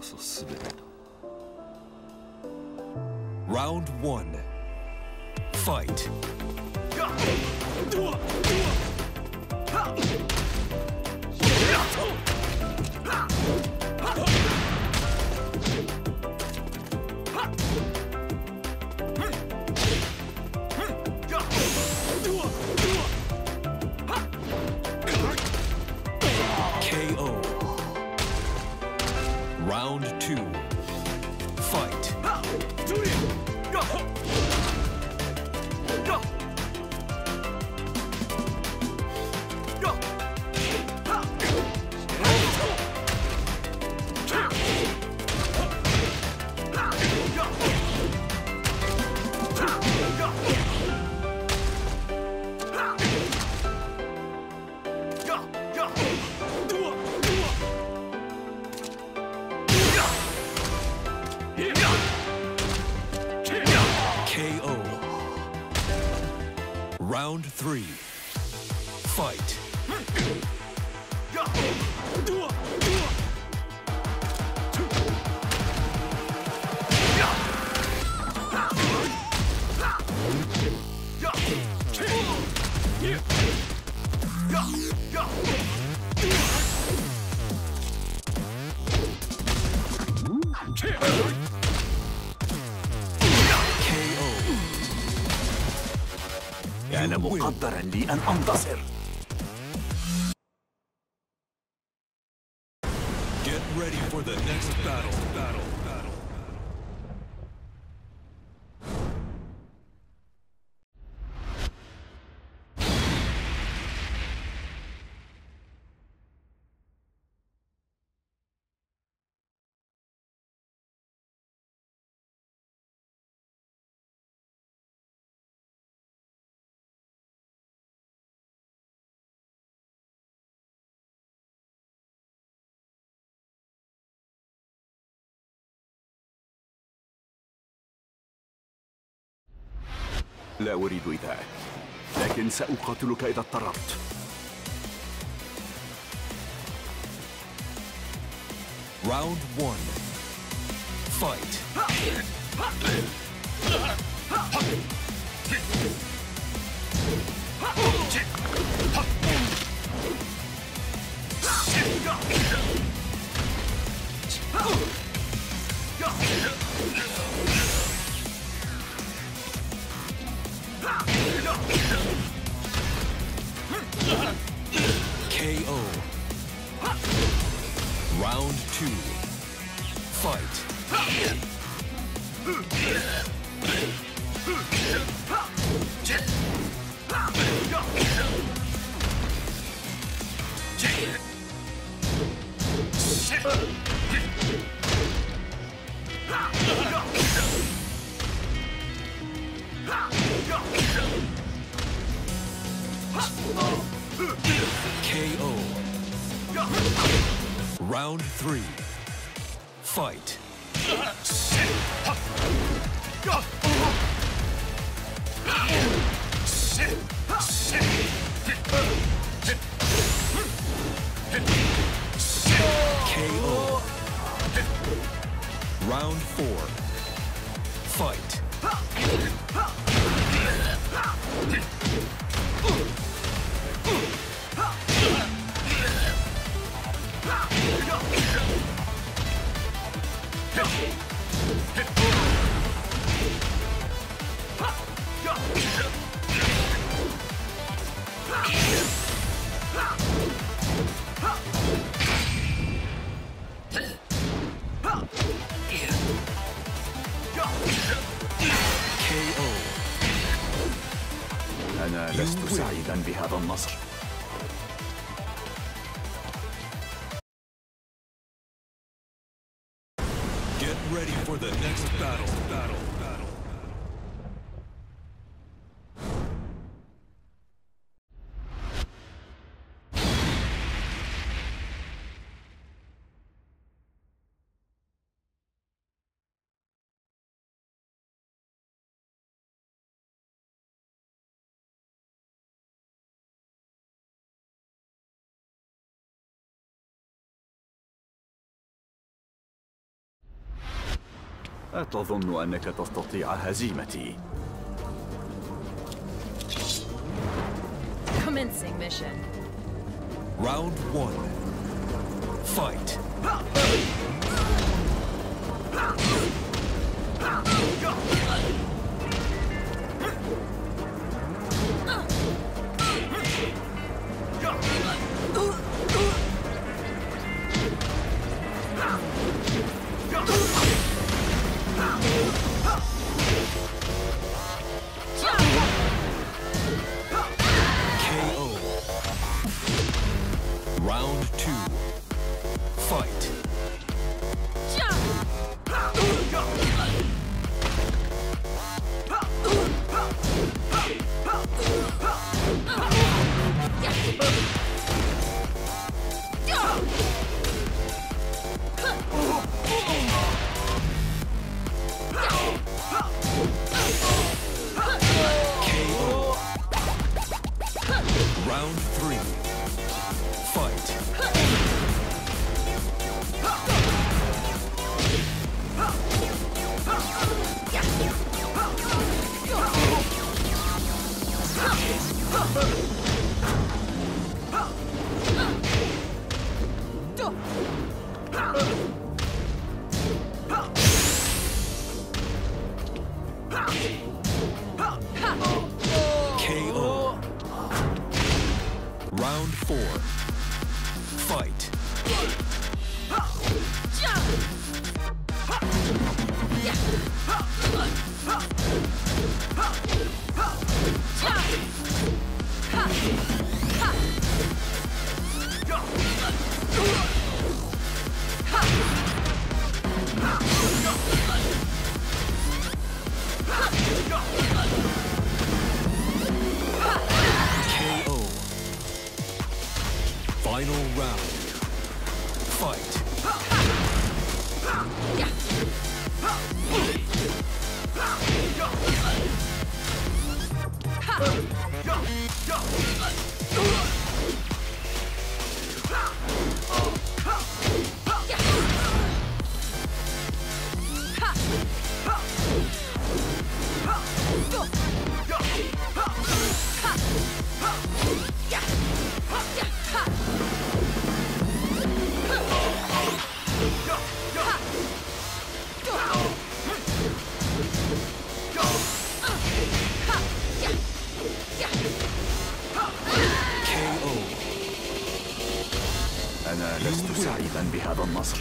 そ全てと。Round 1 Fight. KO. Round 2 Fight. KO. Round 3 Fight. كان مقدرا لي أن أنتصر. Get ready for the next battle. لا أريد إيذائك، لكن سأقاتلك إذا اضطررت. Round 1 Fight. KO. Round 2 Fight. KO. Round 3 Fight. KO. Round 4 Fight. KO. أنا لست سعيدا بهذا النصر. Get ready for the next battle. أتظن أنك تستطيع هزيمتي؟ Commencing mission. Round 1. Fight. KO. Round 2. Fight. KO. Round 3. Fight. KO. Round 4. Fight. KO. Final round. Fight. KO. أنا لست سعيدا بهذا النصر.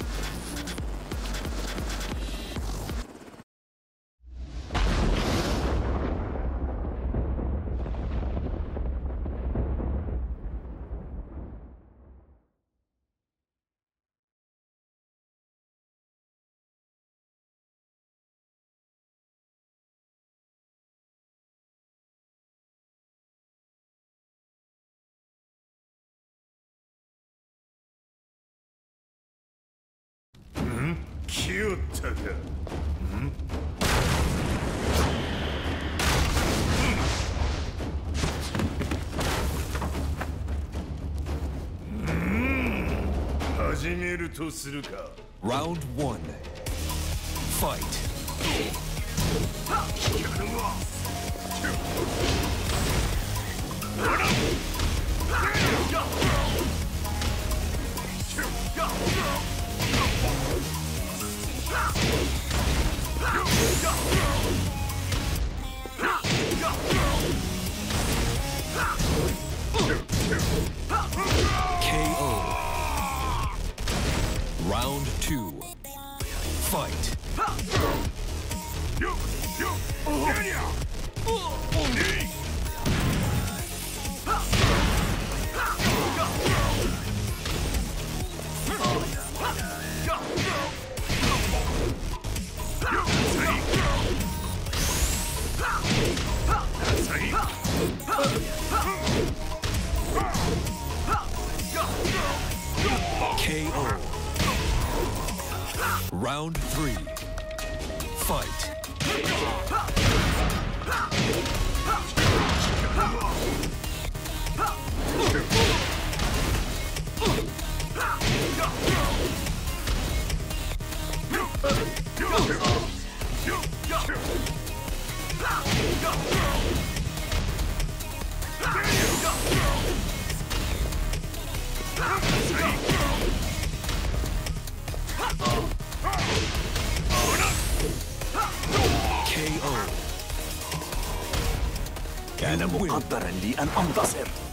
Round 1. Fight. KO. Round 2. Fight. KO. Round 3. Fight. كان مقدرا لي أن أنتصر.